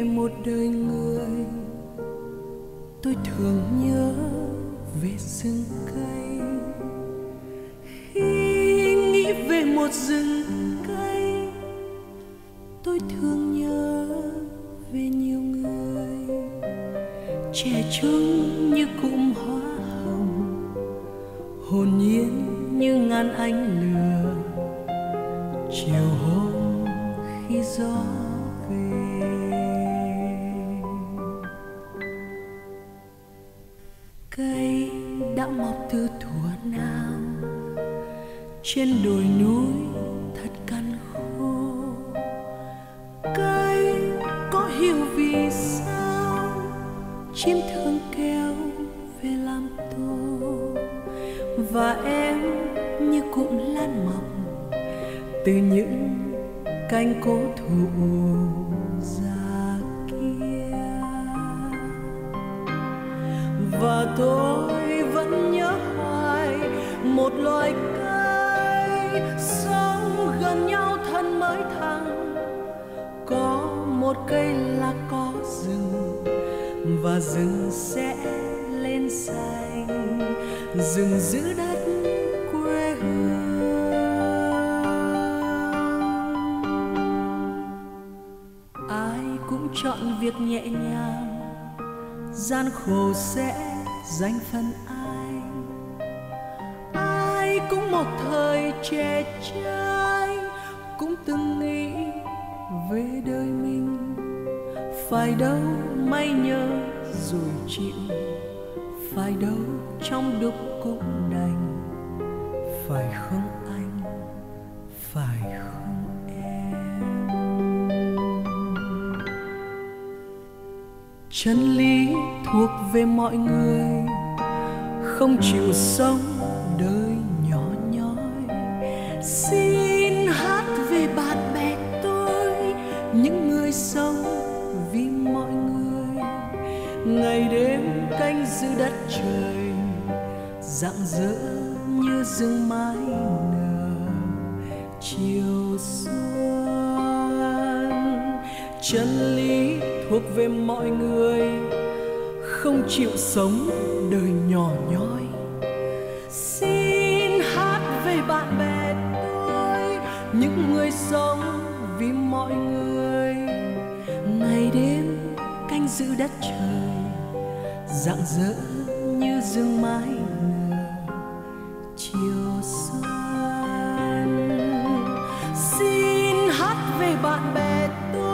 về một đời người, tôi thường nhớ về rừng cây. Khi nghĩ về một rừng cây, tôi thường nhớ về nhiều người. Trẻ trung như cụm hoa hồng, hồn nhiên như ngàn ánh lửa. Chiều hôm khi gió về, cây đã mọc từ thuở nào trên đồi núi thật căn khô. Cây có hiểu vì sao chim thường kêu về làm tổ, và em như cụm lan mọc từ những cánh cố thụ già kia. Và tôi vẫn nhớ hoài một loài cây sống gần nhau thân mới thẳng. Có một cây là có rừng, và rừng sẽ lên xanh. Rừng giữ đất quê hương. Ai cũng chọn việc nhẹ nhàng, gian khổ sẽ dành phần ai. Ai cũng một thời trẻ trai, cũng từng nghĩ về đời mình. Phải đâu may nhớ rồi chịu, phải đâu trong đục cũng đành. Phải không anh, phải không em? Chân lý thuộc về mọi người, không chịu sống đời nhỏ nhoi. Xin hát về bạn bè tôi, những người sống vì mọi người. Ngày đêm canh giữ đất trời, rạng rỡ như rừng mái nở chiều xuân. Chân lý thuộc về mọi người, không chịu sống đời nhỏ nhoi. Xin hát về bạn bè tôi, những người sống vì mọi người. Ngày đêm canh giữ đất trời, rạng rỡ như rừng mái nở chiều xuân. Xin hát về bạn bè tôi,